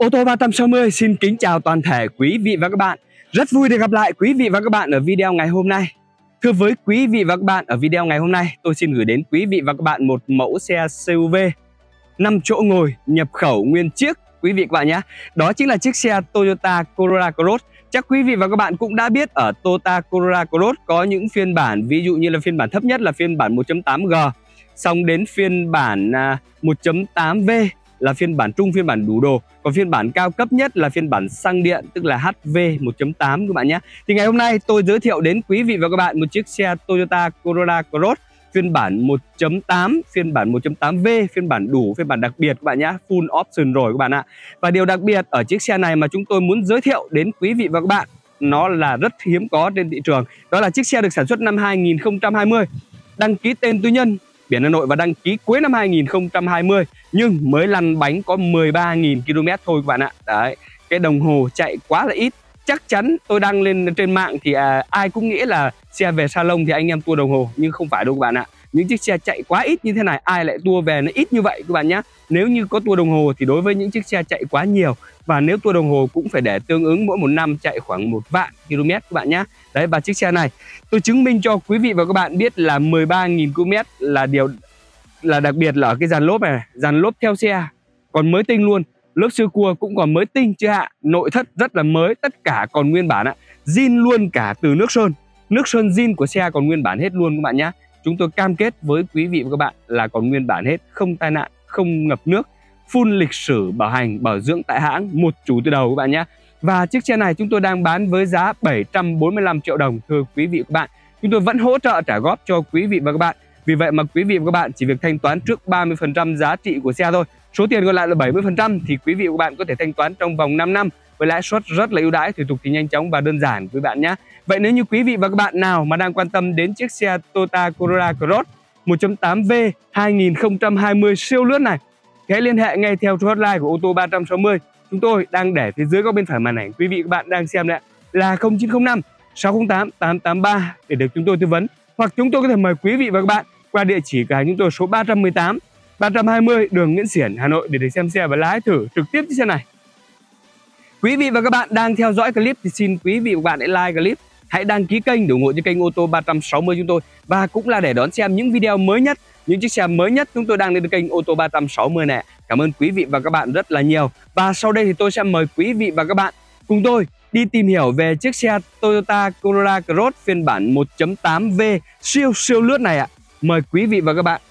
Ô tô 360 xin kính chào toàn thể quý vị và các bạn. Rất vui được gặp lại quý vị và các bạn ở video ngày hôm nay. Thưa với quý vị và các bạn, ở video ngày hôm nay tôi xin gửi đến quý vị và các bạn một mẫu xe CUV 5 chỗ ngồi nhập khẩu nguyên chiếc quý vị các bạn nhé. Đó chính là chiếc xe Toyota Corolla Cross. Chắc quý vị và các bạn cũng đã biết ở Toyota Corolla Cross có những phiên bản, ví dụ như là phiên bản thấp nhất là phiên bản 1.8G, xong đến phiên bản 1.8V là phiên bản trung, phiên bản đủ đồ. Còn phiên bản cao cấp nhất là phiên bản xăng điện, tức là HV 1.8 các bạn nhé. Thì ngày hôm nay tôi giới thiệu đến quý vị và các bạn một chiếc xe Toyota Corolla Cross phiên bản 1.8, phiên bản 1.8V, phiên bản đủ, phiên bản đặc biệt các bạn nhé, full option rồi các bạn ạ. Và điều đặc biệt ở chiếc xe này mà chúng tôi muốn giới thiệu đến quý vị và các bạn, nó là rất hiếm có trên thị trường. Đó là chiếc xe được sản xuất năm 2020, đăng ký tên tư nhân, biển Hà Nội và đăng ký cuối năm 2020, nhưng mới lăn bánh có 13.000 km thôi các bạn ạ. Đấy, cái đồng hồ chạy quá là ít. Chắc chắn tôi đăng lên trên mạng thì ai cũng nghĩ là xe về salon thì anh em tua đồng hồ, nhưng không phải đâu các bạn ạ. Những chiếc xe chạy quá ít như thế này ai lại tua về nó ít như vậy các bạn nhé. Nếu như có tua đồng hồ thì đối với những chiếc xe chạy quá nhiều, và nếu tua đồng hồ cũng phải để tương ứng mỗi một năm chạy khoảng 1 vạn km các bạn nhé. Đấy, và chiếc xe này tôi chứng minh cho quý vị và các bạn biết là 13.000 km là điều là đặc biệt là ở cái dàn lốp này, dàn lốp theo xe còn mới tinh luôn. Lốp sơ cua cũng còn mới tinh chưa hạ, nội thất rất là mới, tất cả còn nguyên bản ạ. Zin luôn cả từ nước sơn zin của xe còn nguyên bản hết luôn các bạn nhé. Chúng tôi cam kết với quý vị và các bạn là còn nguyên bản hết, không tai nạn, không ngập nước, full lịch sử bảo hành, bảo dưỡng tại hãng, một chủ từ đầu các bạn nhé. Và chiếc xe này chúng tôi đang bán với giá 745 triệu đồng thưa quý vị và các bạn. Chúng tôi vẫn hỗ trợ trả góp cho quý vị và các bạn. Vì vậy mà quý vị và các bạn chỉ việc thanh toán trước 30% giá trị của xe thôi. Số tiền còn lại là 70% thì quý vị và các bạn có thể thanh toán trong vòng 5 năm với lãi suất rất là ưu đãi, thủ tục thì nhanh chóng và đơn giản quý bạn nhé. Vậy nếu như quý vị và các bạn nào mà đang quan tâm đến chiếc xe Toyota Corolla Cross 1.8V 2020 siêu lướt này, hãy liên hệ ngay theo số hotline của ô tô 360. Chúng tôi đang để phía dưới góc bên phải màn ảnh quý vị và các bạn đang xem đấy, là 0905 608 883 để được chúng tôi tư vấn. Hoặc chúng tôi có thể mời quý vị và các bạn qua địa chỉ cửa hàng chúng tôi số 318 320 đường Nguyễn Xiển, Hà Nội để được xem xe và lái thử trực tiếp chiếc xe này. Quý vị và các bạn đang theo dõi clip thì xin quý vị và các bạn hãy like clip, hãy đăng ký kênh để ủng hộ cho kênh ô tô 360 chúng tôi, và cũng là để đón xem những video mới nhất, những chiếc xe mới nhất chúng tôi đang lên kênh ô tô 360 này. Cảm ơn quý vị và các bạn rất là nhiều. Và sau đây thì tôi sẽ mời quý vị và các bạn cùng tôi đi tìm hiểu về chiếc xe Toyota Corolla Cross phiên bản 1.8V siêu lướt này ạ. Mời quý vị và các bạn.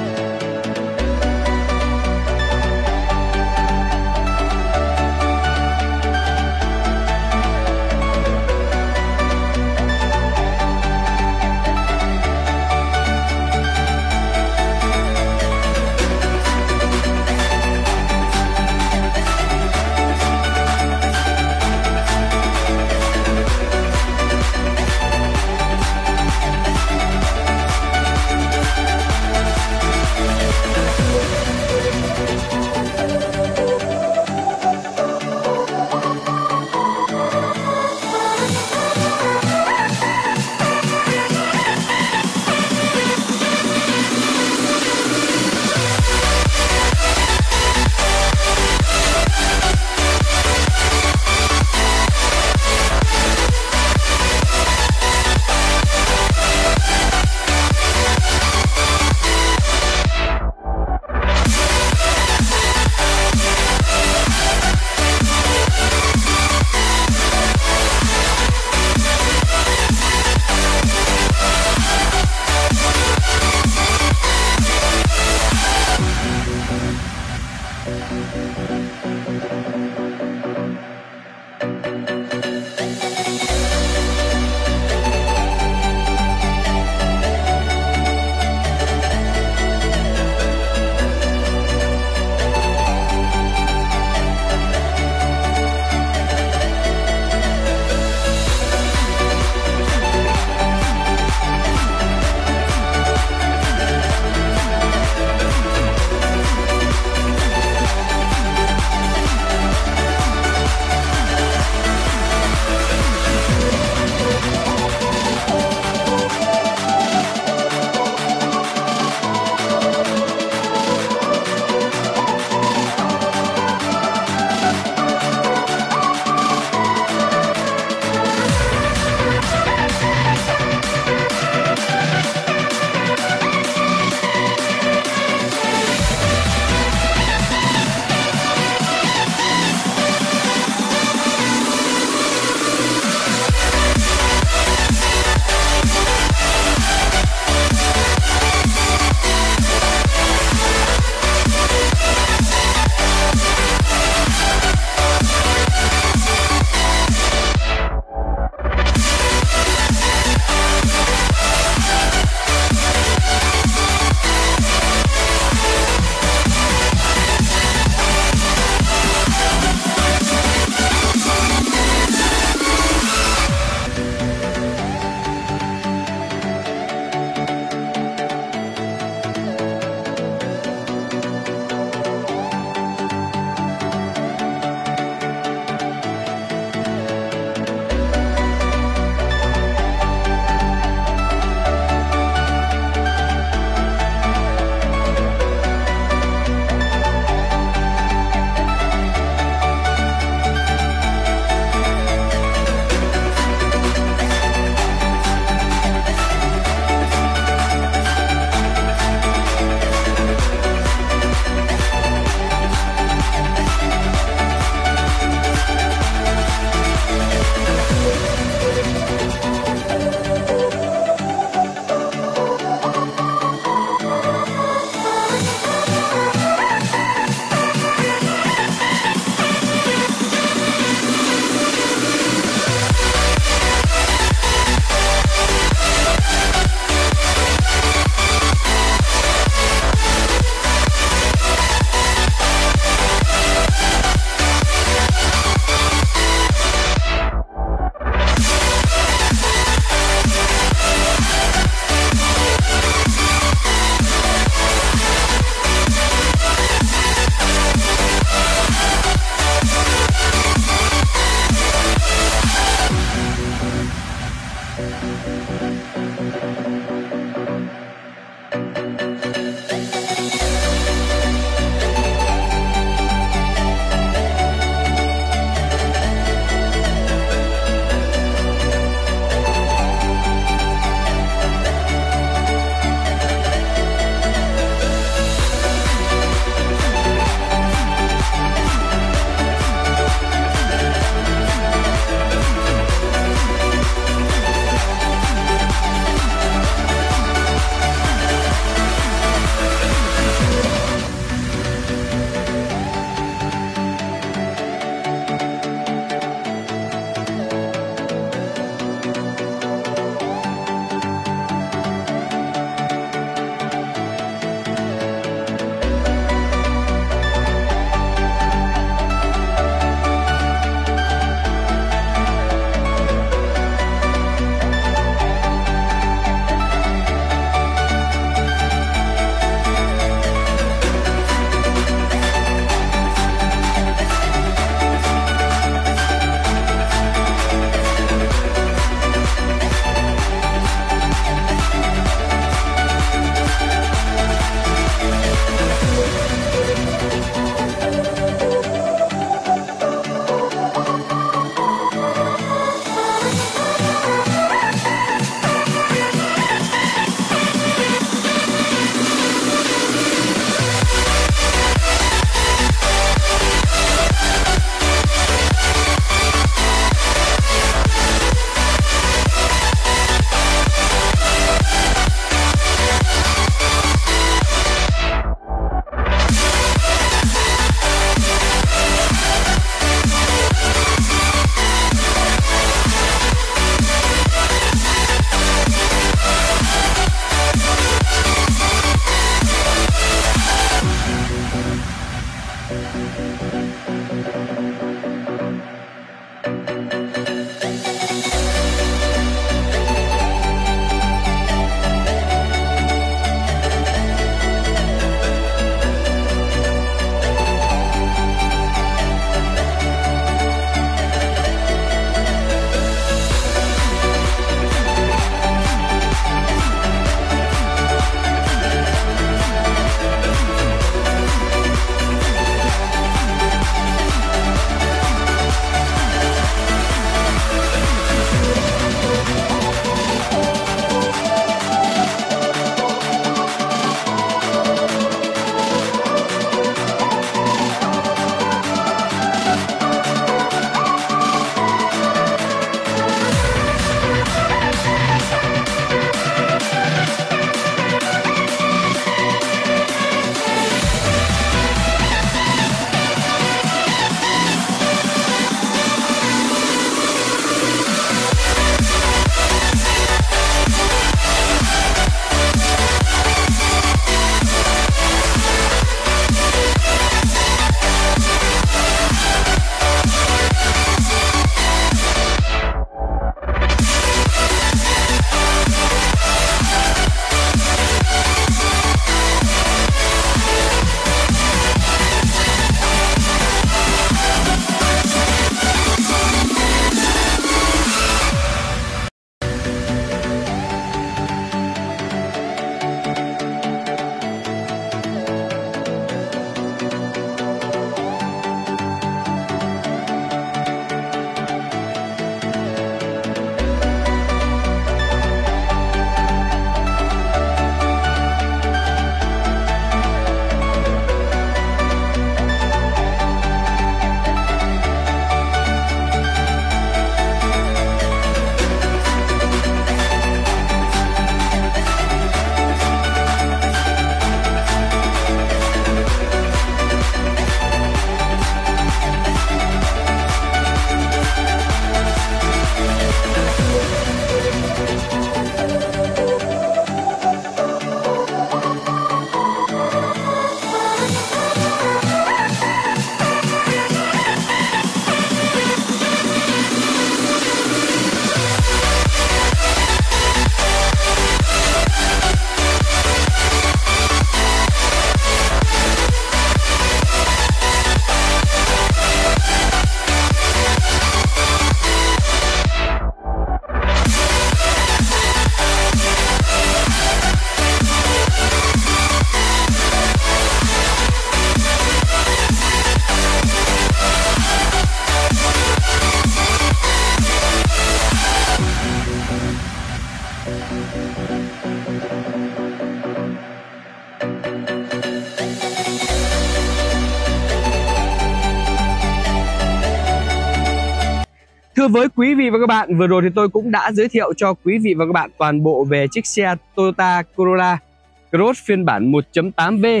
Thưa với quý vị và các bạn, vừa rồi thì tôi cũng đã giới thiệu cho quý vị và các bạn toàn bộ về chiếc xe Toyota Corolla Cross phiên bản 1.8V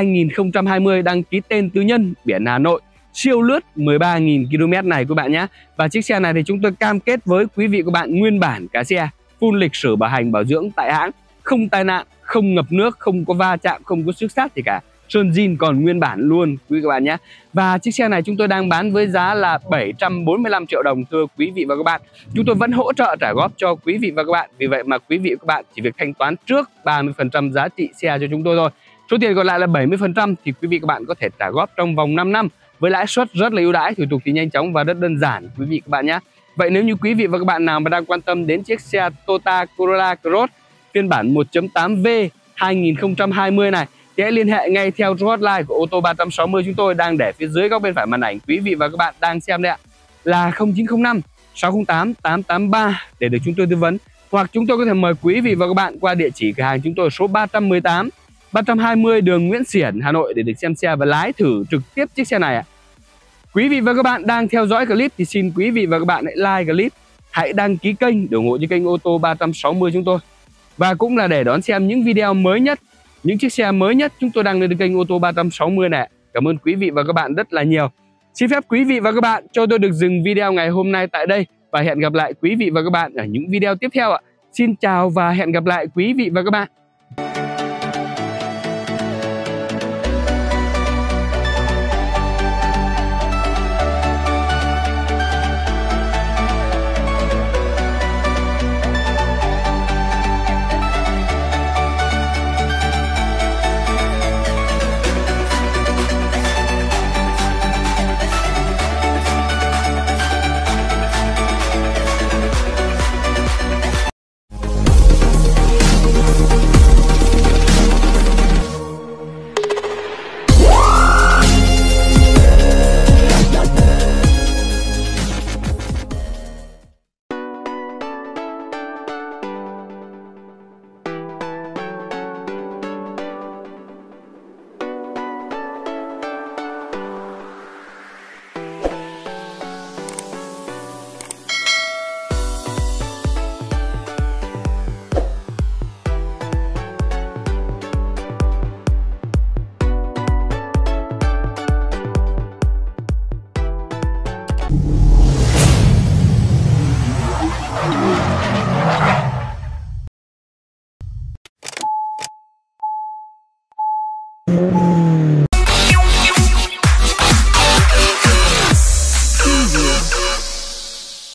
2020 đăng ký tên tư nhân, biển Hà Nội, siêu lướt 13.000 km này các bạn nhé. Và chiếc xe này thì chúng tôi cam kết với quý vị và các bạn nguyên bản cả xe, full lịch sử bảo hành bảo dưỡng tại hãng, không tai nạn, không ngập nước, không có va chạm, không có xước xát gì cả. Sơn zin còn nguyên bản luôn quý vị các bạn nhé. Và chiếc xe này chúng tôi đang bán với giá là 745 triệu đồng thưa quý vị và các bạn. Chúng tôi vẫn hỗ trợ trả góp cho quý vị và các bạn. Vì vậy mà quý vị và các bạn chỉ việc thanh toán trước 30% giá trị xe cho chúng tôi thôi. Số tiền còn lại là 70% thì quý vị các bạn có thể trả góp trong vòng 5 năm với lãi suất rất là ưu đãi, thủ tục thì nhanh chóng và rất đơn giản quý vị các bạn nhé. Vậy nếu như quý vị và các bạn nào mà đang quan tâm đến chiếc xe Toyota Corolla Cross phiên bản 1.8V 2020 này thì hãy liên hệ ngay theo số hotline của ô tô 360 chúng tôi đang để phía dưới góc bên phải màn ảnh quý vị và các bạn đang xem đây ạ, là 0905 608 883 để được chúng tôi tư vấn, hoặc chúng tôi có thể mời quý vị và các bạn qua địa chỉ cửa hàng chúng tôi số 318 320 đường Nguyễn Xiển, Hà Nội để được xem xe và lái thử trực tiếp chiếc xe này ạ. Quý vị và các bạn đang theo dõi clip thì xin quý vị và các bạn hãy like clip, hãy đăng ký kênh để ủng hộ cho kênh ô tô 360 chúng tôi, và cũng là để đón xem những video mới nhất, những chiếc xe mới nhất chúng tôi đăng lên kênh ô tô 360 này. Cảm ơn quý vị và các bạn rất là nhiều. Xin phép quý vị và các bạn cho tôi được dừng video ngày hôm nay tại đây và hẹn gặp lại quý vị và các bạn ở những video tiếp theo ạ. Xin chào và hẹn gặp lại quý vị và các bạn. Thank you.